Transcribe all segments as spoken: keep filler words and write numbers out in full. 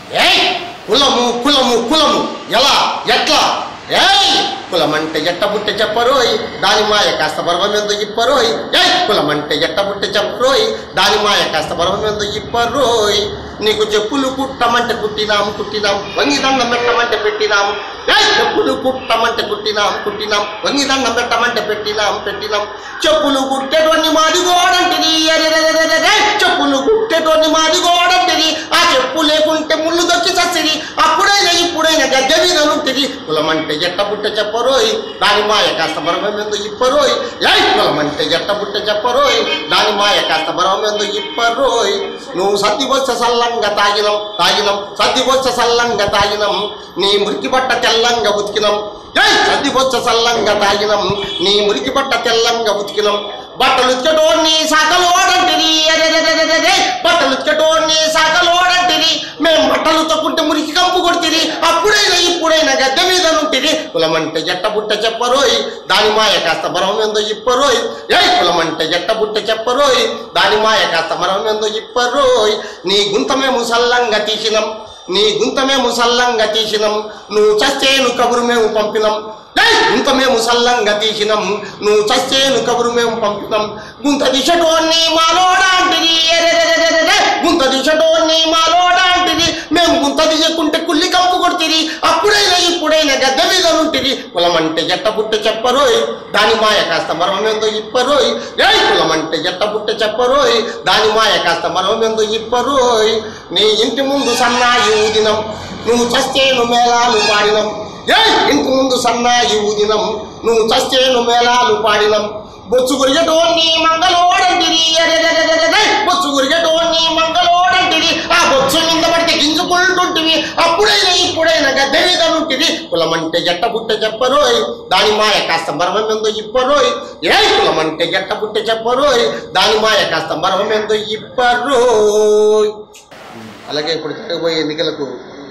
ఏయ్ కులము కులము కులము ఎలా ఎట్లా ఏయ్ కులమంటే ఎట్టబుట్టే చెప్పరోయ్ దాని మాయ కాస్త బర్వమెందు ఇప్పరోయ్ ఏయ్ కులమంటే ఎట్టబుట్టే చెప్పరోయ్ దాని మాయ కాస్త బర్వమెందు ఇప్పరోయ్ నీకు చెప్పులు కుట్టమంటే కుట్టినాం కుట్టినాం వంగిదండం పెట్టమంటే పెట్టినాం ఏయ్ చెప్పులు కుట్టమంటే కుట్టినాం కుట్టినాం వంగిదండం పెట్టమంటే పెట్టినాం పెట్టినాం చెప్పులు కుట్టేటోని మాది గోడంటిది చెప్పులు కుట్టేటోని మాది గోడంటిది ఆ చెప్పు లేకుంటే ముళ్ళు దొక్కి చచ్చిది అప్పుడైనా ఇప్పుడైనా గద్దె మీద నుంటిది కులమంటే ఎట్టబుట్టే చెప్పరోయ్ దాని మాయ కాస్త బరవమెందు ఇప్పరోయ్ ఏయ్ కులమంటే ఎట్టబుట్టే చెప్పరోయ్ దాని మాయ కాస్త బరవమెందు ఇప్పరోయ్ నువ్వు సద్ది వచ్చ సల్లంగా తాగినం తాగినం సద్ది వచ్చ సల్లంగా తాగినం నీ మురికి బట్ట తెల్లంగా ఉతికినం ఏయ్ సద్ది వచ్చ సల్లంగా తాగినం నీ మురికి బట్ట తెల్లంగా ఉతికినం బట్టలు ఉతికటోని సాకలోడంటిది బట్టలు ఉతికటోని సాకలోడంటిది మేము బట్టలు తక్కుంటే మురికి కంపు కొడుతుంది అప్పుడైనా ఇప్పుడైనా గద్దె మీద నుంటిది కులమంటే ఎట్టబుట్ట చెప్పరోయ్ దాని మాయ కాస్త బరవమెందో ఇప్పరోయ్ ఏయ్ కులమంటే ఎట్టబుట్ట చెప్పరోయ్ దాని మాయ కాస్త బరవమెందో ఇప్పరోయ్ నీ గుంతమే ముసల్లంగా తీసినం నీ గుంతమే ముసల్లంగా తీసినం నువ్వు చస్తేను కబురు మేము పంపినం గుంత మేము సల్లంగా తీసినాం నువ్వు చస్తేను కబురు మేము పంపినాం గుంత దిశటోని మాలోడాంటిది గుంత దిశటోని మాలోడాంటిది మేము గుంత దిశకుంటే కుల్లి కంపు కొడుతుంది అప్పుడైనా ఇప్పుడైనా గద్దె మీద నుంటిది కులమంటే ఎట్టబుట్ట చెప్పరోయ్ దాని మాయ కాస్త మరవమెందో ఇప్పరోయ్ ఏయ్ కులమంటే ఎట్టబుట్ట చెప్పరోయ్ దాని మాయ కాస్త మరవమెందో ఇప్పరోయ్ నీ ఇంటి ముందు సన్నాయి ఊదినం నువ్వు చస్తేను మేళాలు పాడినం ఏయ్ ఇంటి ముందు సన్నాయి ఊదినం నువ్వు చస్తేను మేళాలు పాడినం బొచ్చు గురిగటోని మంగళోడంటిది బొచ్చు గురిగటోని మంగళోడంటిది ఆ బొచ్చు మీద పడితే గింజుకుంటుంటివి అప్పుడైనా ఇప్పుడైనా గద్దె మీద నుంటిది కులమంటే ఎట్టబుట్ట చెప్పరోయ్ దాని మాయ కాస్త మరవమెందో ఇప్పరోయ్ ఏయ్ కులమంటే ఎట్టబుట్ట చెప్పరోయ్ దాని మాయ కాస్త మరవమెందో ఇప్పరోయ్. అలాగే ఇప్పుడు జరగబోయే ఎన్నికలకు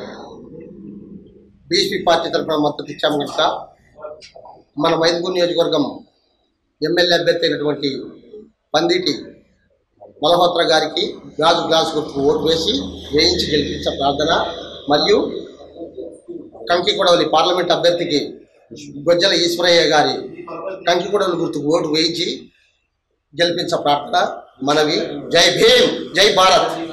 బీఎస్పీ పార్టీ తరఫున మద్దతు ఇచ్చాము కనుక మన మైదుకూరు నియోజకవర్గం ఎమ్మెల్యే అభ్యర్థి అయినటువంటి పందిటి మల్హోత్రా గారికి గ్లాసు గ్లాసు గుర్తుకు ఓటు వేసి వేయించి గెలిపించే ప్రార్థన మరియు కంకికొడవలి పార్లమెంట్ అభ్యర్థికి గొజ్జల ఈశ్వరయ్య గారి కంకికొడవలి గుర్తుకు ఓటు వేయించి గెలిపించే ప్రార్థన మనవి. జై భీమ్, జై భారత్.